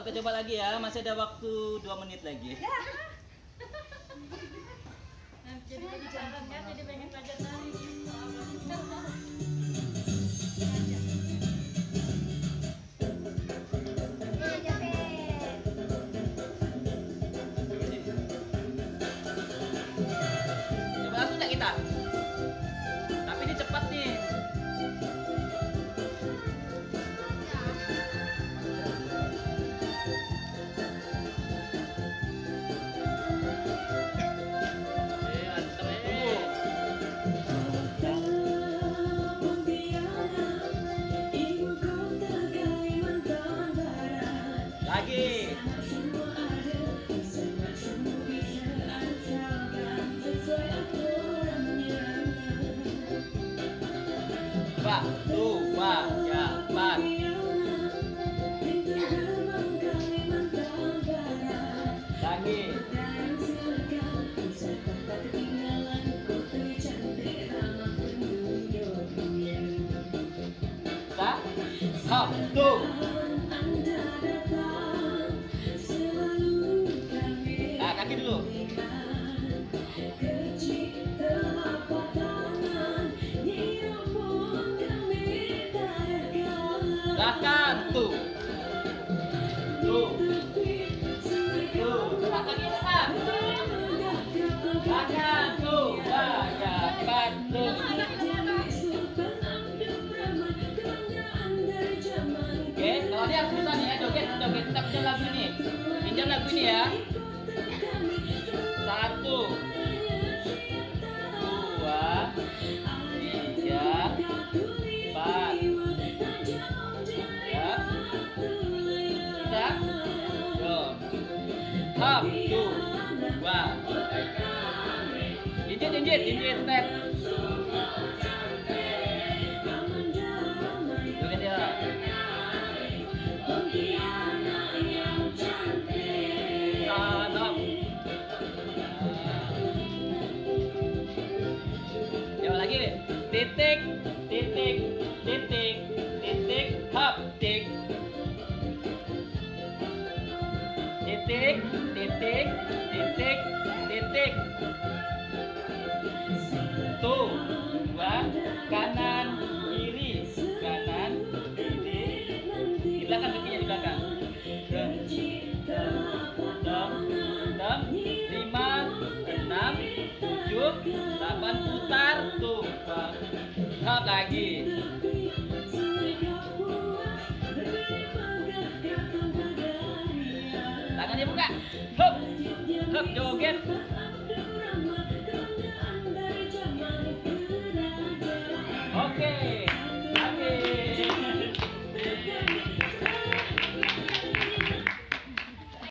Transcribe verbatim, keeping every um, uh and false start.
Oke, coba lagi ya. Masih ada waktu dua menit lagi. Jadi penasaran kan, jadi pengen belajar nari gitu. Coba langsung nggak kita? Tapi ini cepat nih. Lagi. Coba, dua, tiga, empat. Lagi. Satu. Nah, kaki dulu. Belakang tuh. Tuh. Tuh. Belakang ini kan. Belakang tuh. Belakang tuh. Oke, kalau dia harus bisa nih ya, joget, joget, kita pinjam lagu ini. Pinjam lagu ini ya. Satu, dua, tiga, empat. Ya, kita, yo, hop, tuh, dua. Injit, injit, injit, step. Joget ya. Tanam. Coba lagi nih. Titik, titik, titik, titik, hop, tik. Titik, titik, titik, titik. Tuh, dua, kanan, kiri, kanan, kiri. Di belakang kakinya di belakang. Enam, enam, enam, lima, enam, tujuh, delapan, putar, tuh, hop lagi. Tangannya buka, hop, hop, joget. Oke.